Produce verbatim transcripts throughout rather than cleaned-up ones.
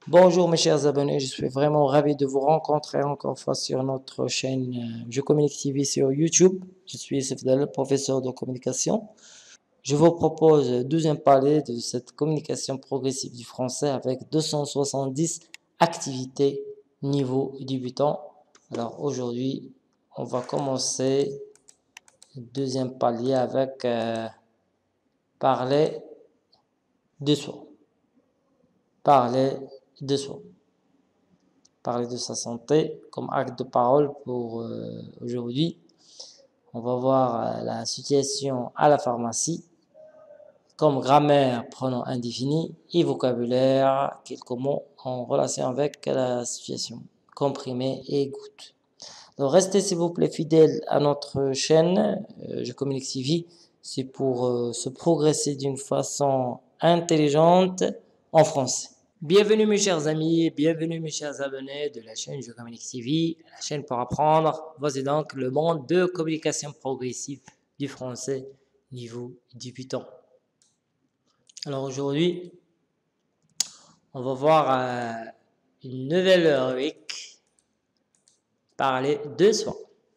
Bonjour mes chers abonnés, je suis vraiment ravi de vous rencontrer encore une fois sur notre chaîne euh, Je Communique T V sur YouTube. Je suis Youssef Dalal, professeur de communication. Je vous propose le deuxième palier de cette communication progressive du français avec deux cent soixante-dix activités niveau débutant. Alors aujourd'hui, on va commencer le deuxième palier avec euh, parler de soi. Parler de soi. Parler de sa santé comme acte de parole pour euh, aujourd'hui. On va voir euh, la situation à la pharmacie, comme grammaire, pronom indéfini et vocabulaire, quelques mots en relation avec la situation, comprimé et goutte. Donc restez s'il vous plaît fidèles à notre chaîne, euh, Je Communique T V, c'est pour euh, se progresser d'une façon intelligente en français. Bienvenue mes chers amis, bienvenue mes chers abonnés de la chaîne Je Communique T V, la chaîne pour apprendre. Voici donc le monde de communication progressive du français niveau débutant. Alors aujourd'hui, on va voir euh, une nouvelle rubrique, parler de soi.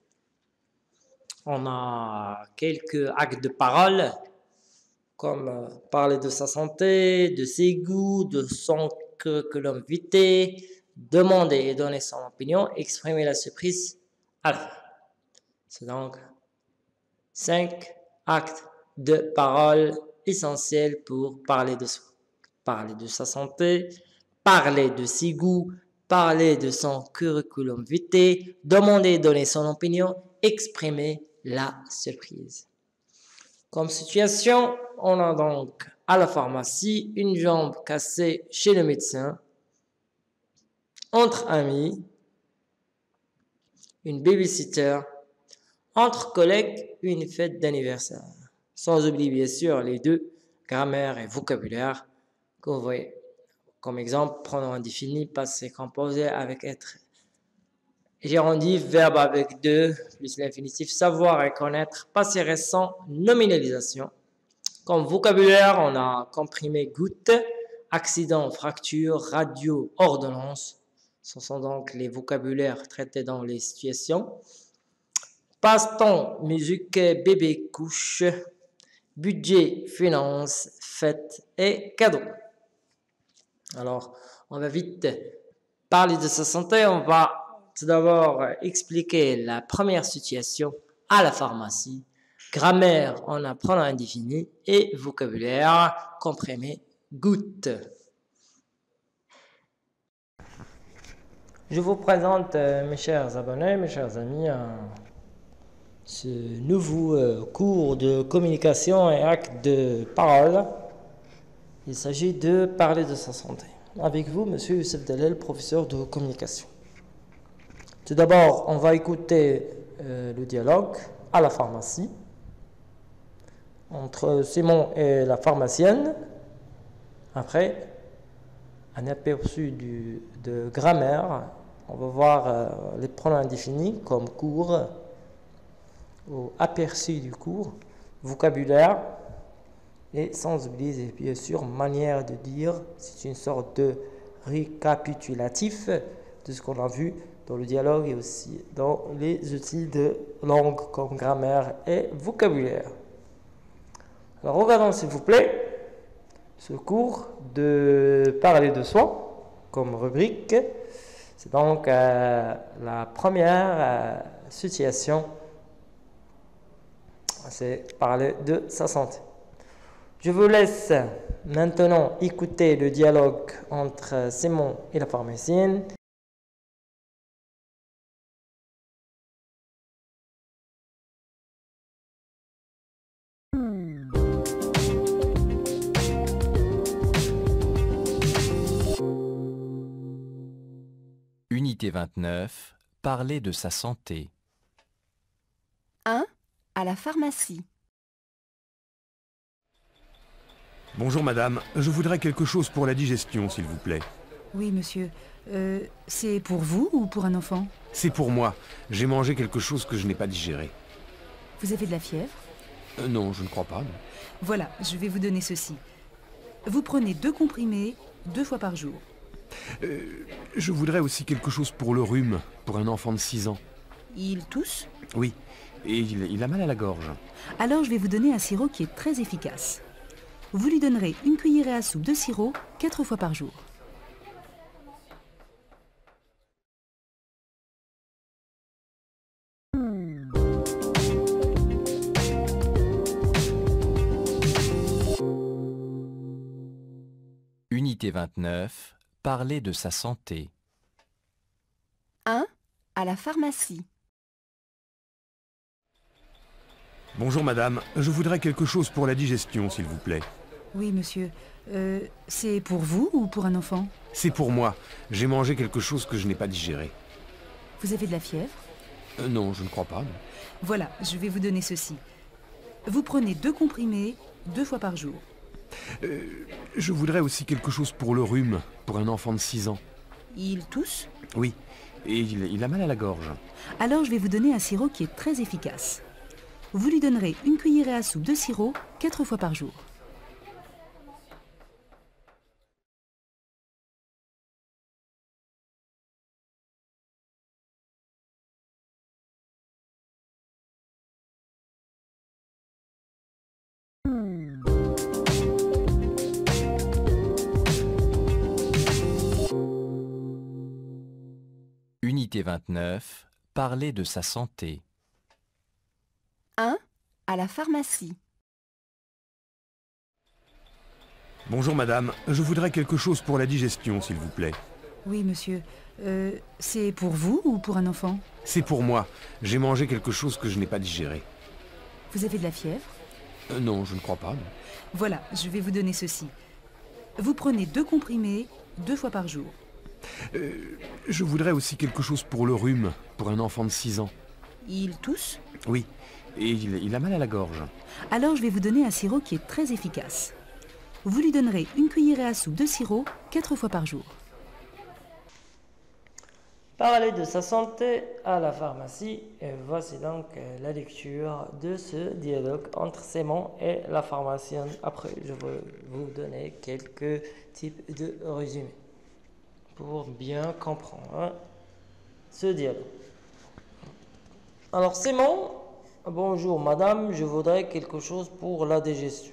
On a quelques actes de parole, comme euh, parler de sa santé, de ses goûts, de son curriculum vitae, demander et donner son opinion, exprimer la surprise à la fin. C'est donc cinq actes de parole essentiels pour parler de soi. Parler de sa santé, parler de ses goûts, parler de son curriculum vitae, demander et donner son opinion, exprimer la surprise. Comme situation, on a donc à la pharmacie une jambe cassée chez le médecin, entre amis, une babysitter, entre collègues, une fête d'anniversaire. Sans oublier bien sûr les deux, grammaire et vocabulaire, que vous voyez. Comme exemple, pronom indéfini, passé composé avec être. Gérondif, verbe avec deux, plus l'infinitif, savoir et connaître, passé récent, nominalisation. Comme vocabulaire, on a comprimé goutte, accident, fracture, radio, ordonnance. Ce sont donc les vocabulaires traités dans les situations. Passe-temps, musique, bébé, couche, budget, finance, fête et cadeau. Alors, on va vite parler de sa santé. On va tout d'abord expliquer la première situation à la pharmacie. Grammaire, on apprend l'indéfini et vocabulaire, comprimé, goutte. Je vous présente, euh, mes chers abonnés, mes chers amis, euh, ce nouveau euh, cours de communication et acte de parole. Il s'agit de parler de sa santé. Avec vous, monsieur Youssef Dalal, professeur de communication. Tout d'abord, on va écouter euh, le dialogue à la pharmacie entre Simon et la pharmacienne. Après, un aperçu du, de grammaire. On va voir euh, les pronoms indéfinis comme cours ou aperçu du cours, vocabulaire et sans oublier bien sûr manière de dire. C'est une sorte de récapitulatif de ce qu'on a vu dans le dialogue et aussi dans les outils de langue comme grammaire et vocabulaire. Alors regardons s'il vous plaît ce cours de parler de soi comme rubrique. C'est donc euh, la première euh, situation, c'est parler de sa santé. Je vous laisse maintenant écouter le dialogue entre Simon et la pharmacienne. Unité vingt-neuf, parler de sa santé. un. À la pharmacie. Bonjour madame, je voudrais quelque chose pour la digestion, s'il vous plaît. Oui, monsieur. Euh, c'est pour vous ou pour un enfant? C'est pour moi. J'ai mangé quelque chose que je n'ai pas digéré. Vous avez de la fièvre? Euh, non, je ne crois pas. Non. Voilà, je vais vous donner ceci. Vous prenez deux comprimés deux fois par jour. Euh, je voudrais aussi quelque chose pour le rhume, pour un enfant de six ans. Il tousse? Oui, et il, il a mal à la gorge. Alors je vais vous donner un sirop qui est très efficace. Vous lui donnerez une cuillerée à soupe de sirop quatre fois par jour. Unité vingt-neuf. Parler de sa santé. un. À la pharmacie. Bonjour madame, je voudrais quelque chose pour la digestion, s'il vous plaît. Oui, monsieur. Euh, c'est pour vous ou pour un enfant? C'est pour moi. J'ai mangé quelque chose que je n'ai pas digéré. Vous avez de la fièvre? Euh, non, je ne crois pas. non. Voilà, je vais vous donner ceci. Vous prenez deux comprimés deux fois par jour. Euh, je voudrais aussi quelque chose pour le rhume, pour un enfant de six ans. Il tousse? Oui, et il, il a mal à la gorge. Alors je vais vous donner un sirop qui est très efficace. Vous lui donnerez une cuillerée à soupe de sirop quatre fois par jour. Unité vingt-neuf. Parler de sa santé. un. À la pharmacie. Bonjour madame, je voudrais quelque chose pour la digestion, s'il vous plaît. Oui, monsieur. Euh, c'est pour vous ou pour un enfant? C'est pour moi. J'ai mangé quelque chose que je n'ai pas digéré. Vous avez de la fièvre? Euh, non, je ne crois pas. non. Voilà, je vais vous donner ceci. Vous prenez deux comprimés deux fois par jour. Euh, je voudrais aussi quelque chose pour le rhume, pour un enfant de six ans. Il tousse? Oui, et il, il a mal à la gorge. Alors je vais vous donner un sirop qui est très efficace. Vous lui donnerez une cuillerée à soupe de sirop quatre fois par jour. Parler de sa santé à la pharmacie. Et voici donc euh, la lecture de ce dialogue entre Simon et la pharmacienne. Après, je vais vous donner quelques types de résumés pour bien comprendre hein, ce dialogue. Alors, Simon, bonjour madame, je voudrais quelque chose pour la digestion.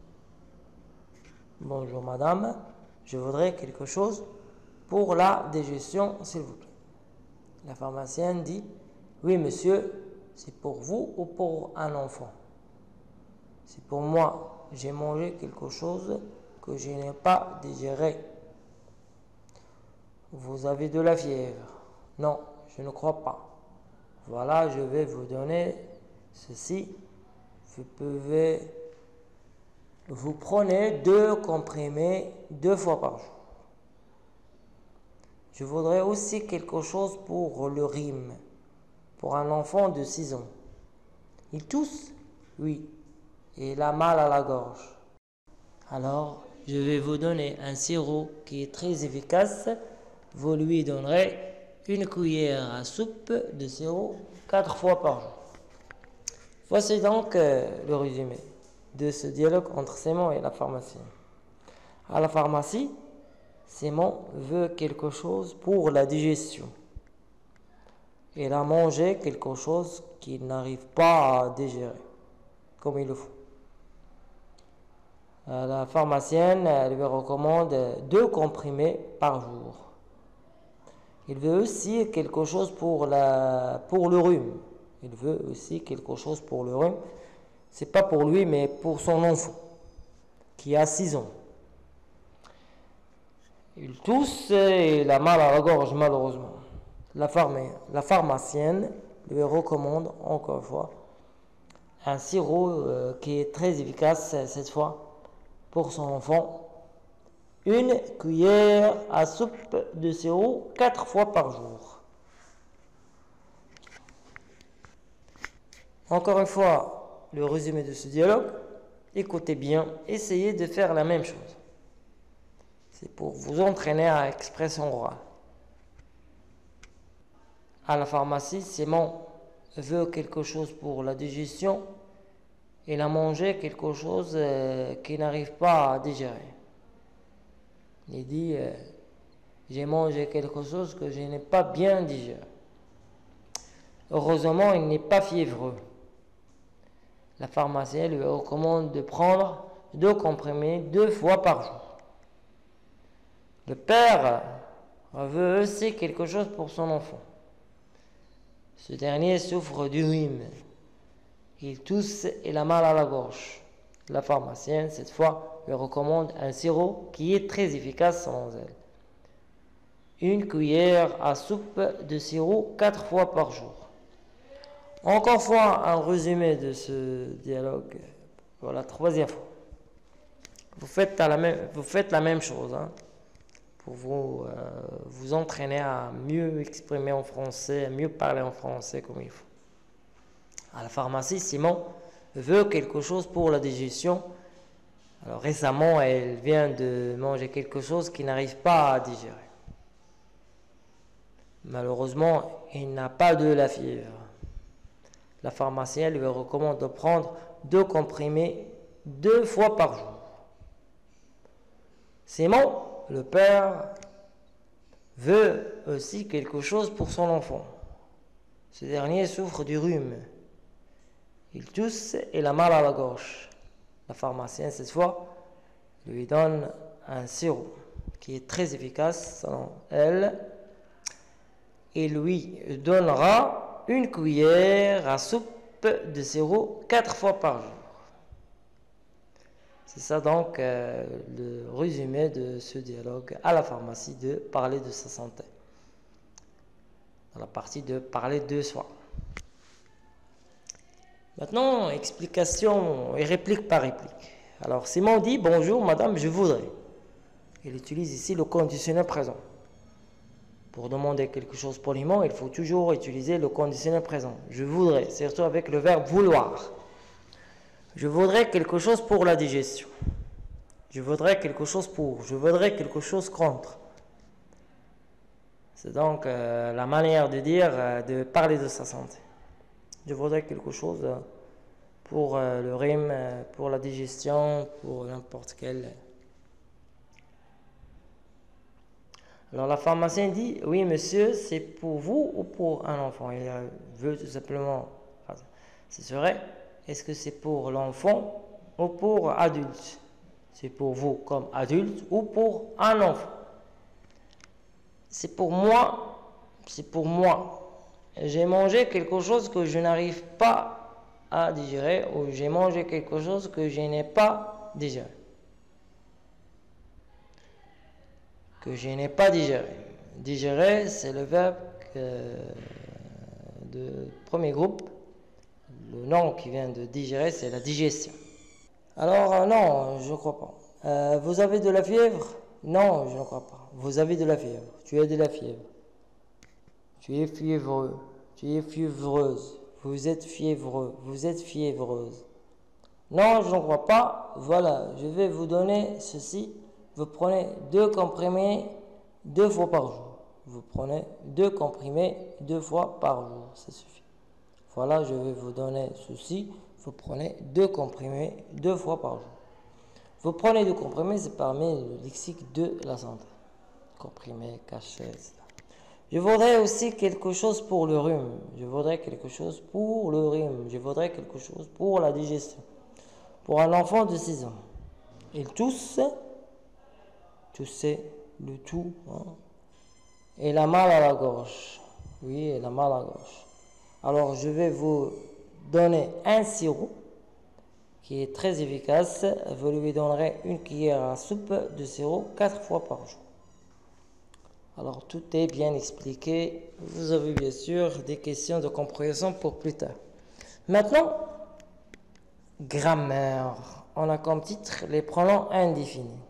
Bonjour madame, je voudrais quelque chose pour la digestion, s'il vous plaît. La pharmacienne dit, oui monsieur, c'est pour vous ou pour un enfant? C'est pour moi, j'ai mangé quelque chose que je n'ai pas digéré. Vous avez de la fièvre? Non, je ne crois pas. Voilà, je vais vous donner ceci. Vous pouvez, vous prenez deux comprimés deux fois par jour. Je voudrais aussi quelque chose pour le rhume, pour un enfant de six ans. Il tousse? Oui. Et il a mal à la gorge. Alors, je vais vous donner un sirop qui est très efficace. Vous lui donnerez une cuillère à soupe de sirop quatre fois par jour. Voici donc euh, le résumé de ce dialogue entre Simon et la pharmacienne. À la pharmacie, Simon veut quelque chose pour la digestion. Il a mangé quelque chose qu'il n'arrive pas à digérer comme il le faut. La pharmacienne elle lui recommande deux comprimés par jour. Il veut aussi quelque chose pour, la, pour le rhume. Il veut aussi quelque chose pour le rhume. C'est pas pour lui, mais pour son enfant, qui a six ans. Il tousse et il a mal à la gorge, malheureusement. La, pharma, la pharmacienne lui recommande, encore une fois, un sirop euh, qui est très efficace, cette fois, pour son enfant. Une cuillère à soupe de sirop quatre fois par jour. Encore une fois, le résumé de ce dialogue. Écoutez bien, essayez de faire la même chose. C'est pour vous entraîner à l'expression orale. À la pharmacie, Simon veut quelque chose pour la digestion. Il a mangé quelque chose euh, qu'il n'arrive pas à digérer. Il dit, euh, J'ai mangé quelque chose que je n'ai pas bien digéré. Heureusement, il n'est pas fiévreux. La pharmacienne lui recommande de prendre deux comprimés deux fois par jour. Le père veut aussi quelque chose pour son enfant. Ce dernier souffre du rhume. Il tousse et a mal à la gorge. La pharmacienne, cette fois, lui recommande un sirop qui est très efficace selon elle. Une cuillère à soupe de sirop quatre fois par jour. Encore une fois, un résumé de ce dialogue pour la troisième fois. Vous faites la même, vous faites la même chose hein, pour vous, euh, vous entraîner à mieux exprimer en français, à mieux parler en français comme il faut. À la pharmacie, Simon veut quelque chose pour la digestion. Alors récemment, elle vient de manger quelque chose qu'il n'arrive pas à digérer. Malheureusement, il n'a pas de la fièvre. La pharmacienne lui recommande de prendre deux comprimés deux fois par jour. Simon, le père, veut aussi quelque chose pour son enfant. Ce dernier souffre du rhume. Il tousse et a mal à la gorge. La pharmacienne, cette fois, lui donne un sirop qui est très efficace selon elle et lui donnera une cuillère à soupe de sirop quatre fois par jour. C'est ça donc euh, le résumé de ce dialogue à la pharmacie de parler de sa santé. Dans la partie de parler de soi. Maintenant, explication et réplique par réplique. Alors, Simon dit « Bonjour madame, je voudrais ». Il utilise ici le conditionnel présent. Pour demander quelque chose poliment, il faut toujours utiliser le conditionnel présent. Je voudrais, surtout avec le verbe vouloir. Je voudrais quelque chose pour la digestion. Je voudrais quelque chose pour. Je voudrais quelque chose contre. C'est donc euh, la manière de dire, euh, de parler de sa santé. Je voudrais quelque chose euh, pour euh, le rhume, euh, pour la digestion, pour n'importe quel. Alors la pharmacienne dit, oui monsieur, c'est pour vous ou pour un enfant? Il veut tout simplement, ce serait, est-ce que c'est pour l'enfant ou pour adulte? C'est pour vous comme adulte ou pour un enfant? C'est pour moi, c'est pour moi. J'ai mangé quelque chose que je n'arrive pas à digérer ou j'ai mangé quelque chose que je n'ai pas digéré. Que je n'ai pas digéré. Digérer, c'est le verbe que, de premier groupe. Le nom qui vient de digérer, c'est la digestion. Alors, euh, non, je ne crois pas. Euh, vous avez de la fièvre? Non, je ne crois pas. Vous avez de la fièvre. Tu as de la fièvre. Tu es fiévreux. Tu es fiévreuse. Vous êtes fiévreux. Vous êtes fiévreuse. Non, je ne crois pas. Voilà, je vais vous donner ceci. Vous prenez deux comprimés deux fois par jour. Vous prenez deux comprimés deux fois par jour. Ça suffit. Voilà, je vais vous donner ceci. Vous prenez deux comprimés deux fois par jour. Vous prenez deux comprimés, c'est parmi le lexique de la santé. Comprimés, cachets, et cetera. Je voudrais aussi quelque chose pour le rhume. Je voudrais quelque chose pour le rhume. Je voudrais quelque chose pour la digestion. Pour un enfant de six ans. Il tousse. Tousser, le tout. Hein. Et il a mal à la gorge. Oui, il a mal à la gorge. Alors, je vais vous donner un sirop qui est très efficace. Vous lui donnerez une cuillère à soupe de sirop quatre fois par jour. Alors, tout est bien expliqué. Vous avez bien sûr des questions de compréhension pour plus tard. Maintenant, grammaire. On a comme titre les pronoms indéfinis.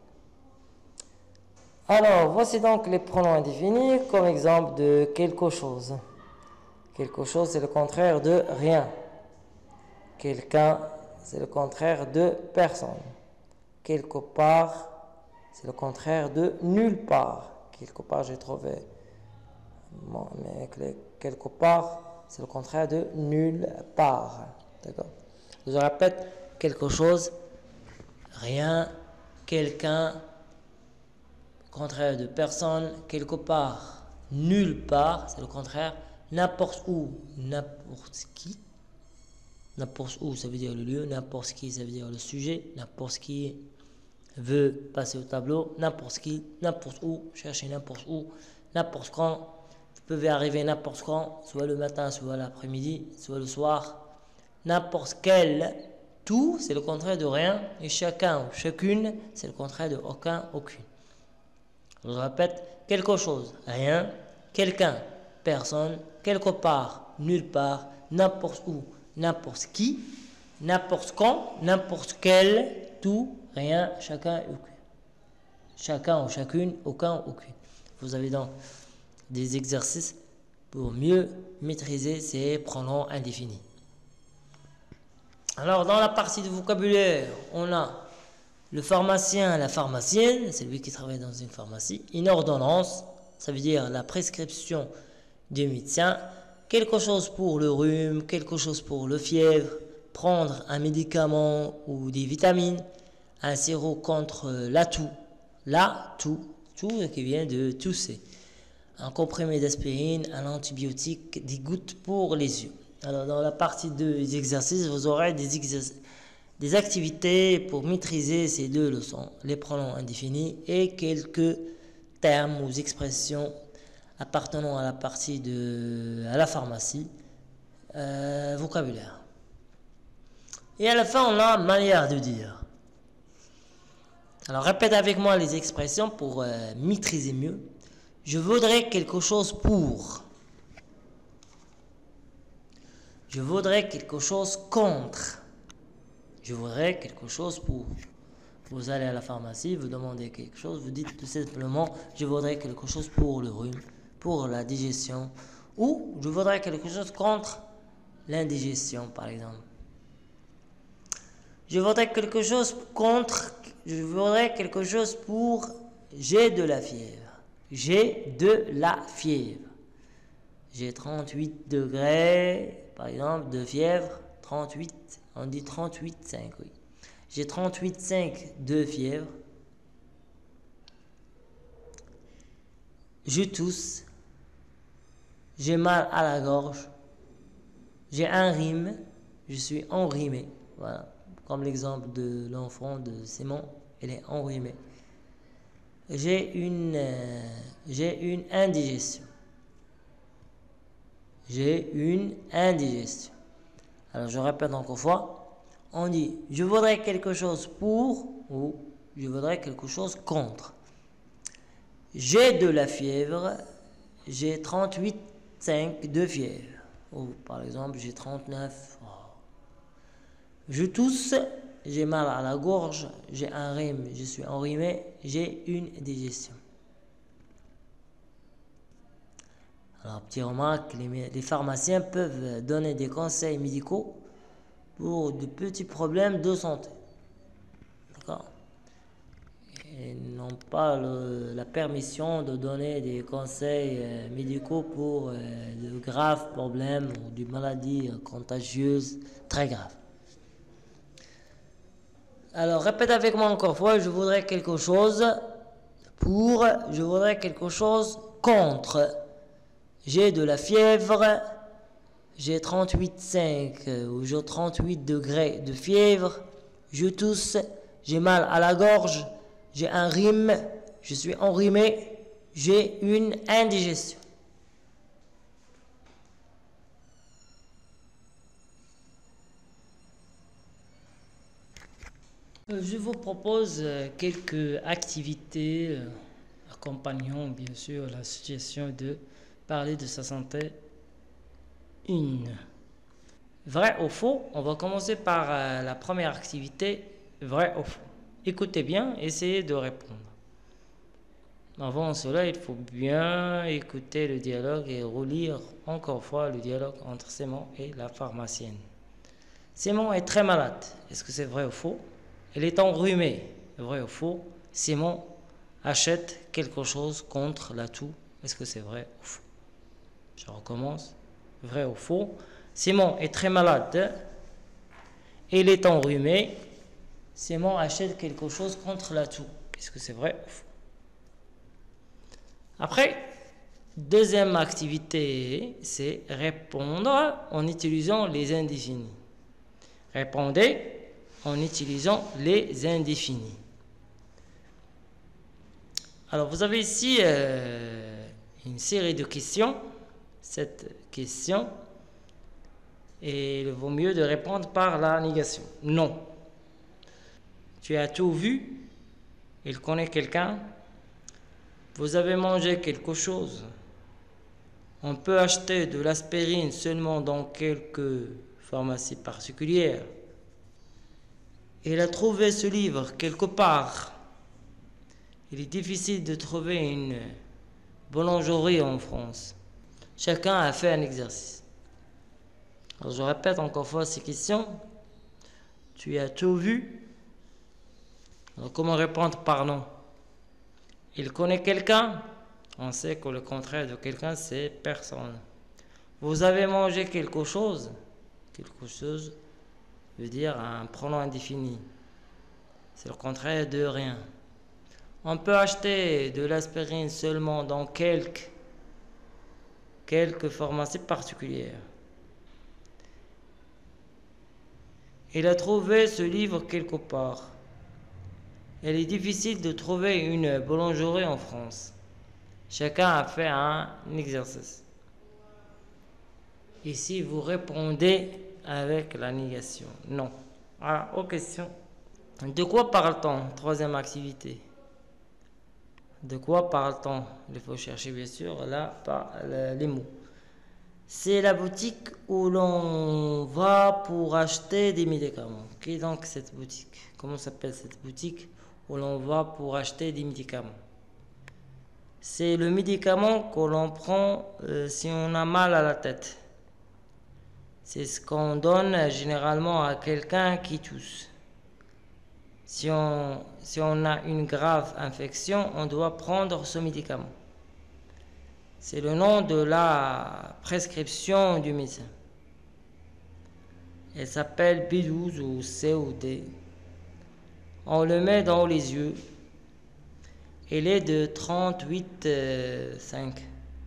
Alors, voici donc les pronoms indéfinis comme exemple de quelque chose. Quelque chose, c'est le contraire de rien. Quelqu'un, c'est le contraire de personne. Quelque part, c'est le contraire de nulle part. Quelque part, j'ai trouvé. Bon, mais quelque part, c'est le contraire de nulle part. D'accord? Je répète, quelque chose, rien, quelqu'un, contraire de personne, quelque part, nulle part, c'est le contraire. N'importe où, n'importe qui. N'importe où, ça veut dire le lieu. N'importe qui, ça veut dire le sujet. N'importe qui veut passer au tableau. N'importe qui, n'importe où, chercher n'importe où, n'importe quand. Vous pouvez arriver n'importe quand, soit le matin, soit l'après-midi, soit le soir. N'importe quel, tout, c'est le contraire de rien. Et chacun ou chacune, c'est le contraire de aucun, aucune. Je répète, quelque chose, rien, quelqu'un, personne, quelque part, nulle part, n'importe où, n'importe qui, n'importe quand, n'importe quel, tout, rien, chacun, aucun. Chacun ou chacune, aucun, aucune. Vous avez donc des exercices pour mieux maîtriser ces pronoms indéfinis. Alors, dans la partie de vocabulaire, on a le pharmacien, la pharmacienne, c'est lui qui travaille dans une pharmacie. Une ordonnance, ça veut dire la prescription du médecin. Quelque chose pour le rhume, quelque chose pour le fièvre, prendre un médicament ou des vitamines, un sirop contre la toux, la toux, toux qui vient de tousser, un comprimé d'aspirine, un antibiotique, des gouttes pour les yeux. Alors dans la partie des exercices, vous aurez des, exercices, des activités pour maîtriser ces deux leçons, les pronoms indéfinis et quelques termes ou expressions appartenant à la partie de à la pharmacie, euh, vocabulaire. Et à la fin, on a manière de dire. Alors répète avec moi les expressions pour euh, maîtriser mieux. Je voudrais quelque chose pour. Je voudrais quelque chose contre. Je voudrais quelque chose pour. Vous allez à la pharmacie, vous demandez quelque chose, vous dites tout simplement je voudrais quelque chose pour le rhume, pour la digestion, ou je voudrais quelque chose contre l'indigestion, par exemple. Je voudrais quelque chose contre, je voudrais quelque chose pour j'ai de la fièvre. J'ai de la fièvre. J'ai trente-huit degrés, par exemple, de fièvre. trente-huit, on dit trente-huit virgule cinq, oui. J'ai trente-huit virgule cinq de fièvre. Je tousse. J'ai mal à la gorge. J'ai un rhume. Je suis enrhumé. Voilà. Comme l'exemple de l'enfant de Simon. Elle est enrhumée. J'ai une, euh, j'ai une indigestion. J'ai une indigestion. Alors je répète encore une fois. On dit je voudrais quelque chose pour ou je voudrais quelque chose contre. J'ai de la fièvre. J'ai trente-huit virgule cinq de fièvre. Ou par exemple j'ai trente-neuf. Oh. Je tousse. J'ai mal à la gorge, j'ai un rhume, je suis enrhumé, j'ai une digestion. Alors, petite remarque, les, les pharmaciens peuvent donner des conseils médicaux pour de petits problèmes de santé. D'accord? Ils n'ont pas le, la permission de donner des conseils euh, médicaux pour euh, de graves problèmes ou des maladies euh, contagieuses très graves. Alors, répète avec moi encore une fois, je voudrais quelque chose pour, je voudrais quelque chose contre. J'ai de la fièvre, j'ai trente-huit virgule cinq ou j'ai trente-huit degrés de fièvre, je tousse, j'ai mal à la gorge, j'ai un rhume, je suis enrhumé, j'ai une indigestion. Je vous propose quelques activités accompagnant bien sûr la situation de parler de sa santé. Une. Vrai ou faux? On va commencer par la première activité, vrai ou faux. Écoutez bien, essayez de répondre. Avant cela, il faut bien écouter le dialogue et relire encore une fois le dialogue entre Simon et la pharmacienne. Simon est très malade. Est-ce que c'est vrai ou faux? Elle est enrhumée. Vrai ou faux? Simon achète quelque chose contre la toux. Est-ce que c'est vrai ou faux? Je recommence. Vrai ou faux? Simon est très malade. Elle est enrhumée. Simon achète quelque chose contre la toux. Est-ce que c'est vrai ou faux? Après, deuxième activité, c'est répondre en utilisant les indéfinis. Répondez en utilisant les indéfinis. Alors, vous avez ici euh, une série de questions. Cette question, et il vaut mieux de répondre par la négation. Non. Tu as tout vu? Il connaît quelqu'un? Vous avez mangé quelque chose? On peut acheter de l'aspirine seulement dans quelques pharmacies particulières. Il a trouvé ce livre quelque part. Il est difficile de trouver une boulangerie en France. Chacun a fait un exercice. Alors je répète encore une fois ces questions. Tu as tout vu? Alors comment répondre par non? Il connaît quelqu'un? On sait que le contraire de quelqu'un, c'est personne. Vous avez mangé quelque chose? Quelque chose veut dire un pronom indéfini. C'est le contraire de rien. On peut acheter de l'aspirine seulement dans quelques, quelques pharmacies particulières. Il a trouvé ce livre quelque part. Il est difficile de trouver une boulangerie en France. Chacun a fait un exercice. Ici, vous répondez avec la négation. Non. Alors, aux questions. De quoi parle-t-on? Troisième activité. De quoi parle-t-on? Il faut chercher, bien sûr, là, par les mots. C'est la boutique où l'on va pour acheter des médicaments. Qui est donc cette boutique? Comment s'appelle cette boutique où l'on va pour acheter des médicaments? C'est le médicament que l'on prend euh, si on a mal à la tête. C'est ce qu'on donne généralement à quelqu'un qui tousse. Si on, si on a une grave infection, on doit prendre ce médicament. C'est le nom de la prescription du médecin. Elle s'appelle B douze ou C O D. On le met dans les yeux. Elle est de trente-huit virgule cinq.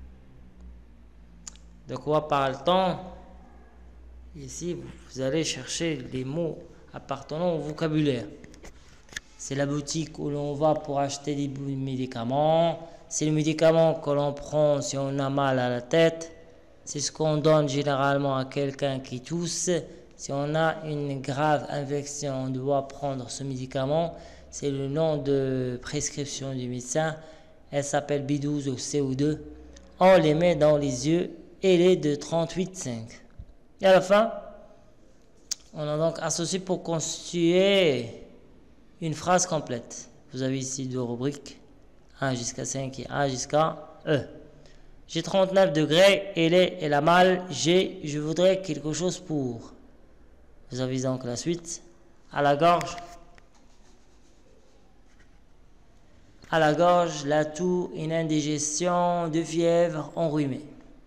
De quoi parle-t-on? Ici, vous allez chercher les mots appartenant au vocabulaire. C'est la boutique où l'on va pour acheter des médicaments. C'est le médicament que l'on prend si on a mal à la tête. C'est ce qu'on donne généralement à quelqu'un qui tousse. Si on a une grave infection, on doit prendre ce médicament. C'est le nom de prescription du médecin. Elle s'appelle B douze ou C O D. On les met dans les yeux. Elle est de trente-huit virgule cinq. Et à la fin, on a donc associé pour constituer une phrase complète. Vous avez ici deux rubriques, un jusqu'à cinq et un jusqu'à E. J'ai trente-neuf degrés, elle est, elle a mal, j'ai, je voudrais quelque chose pour. Vous avez donc la suite. À la gorge, à la gorge, la toux, une indigestion, de fièvre, enrhumé.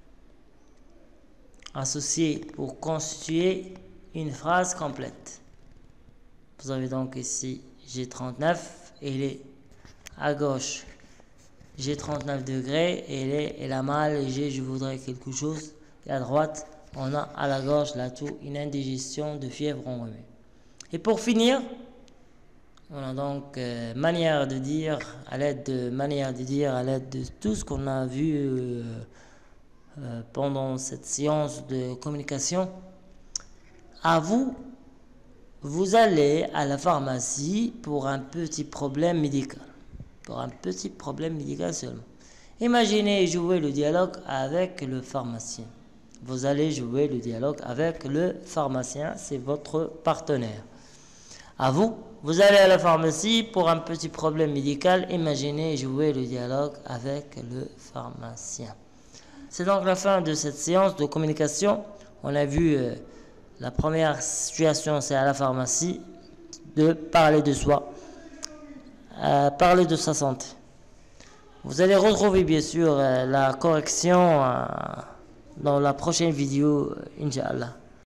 Associé pour constituer une phrase complète. Vous avez donc ici j'ai trente-neuf, elle est à gauche. J'ai trente-neuf degrés, elle est, elle a mal, et j'ai, je voudrais quelque chose. Et à droite, on a à la gorge, la toux, une indigestion, de fièvre, enrhumé. Et pour finir, on a donc euh, manière de dire, à l'aide de manière de dire, à l'aide de tout ce qu'on a vu euh, euh, pendant cette séance de communication. À vous, vous allez à la pharmacie pour un petit problème médical. Pour un petit problème médical seulement. Imaginez jouer le dialogue avec le pharmacien. Vous allez jouer le dialogue avec le pharmacien, c'est votre partenaire. À vous, vous allez à la pharmacie pour un petit problème médical. Imaginez jouer le dialogue avec le pharmacien. C'est donc la fin de cette séance de communication. On a vu euh, la première situation, c'est à la pharmacie, de parler de soi, euh, parler de sa santé. Vous allez retrouver bien sûr euh, la correction euh, dans la prochaine vidéo, Inch'Allah.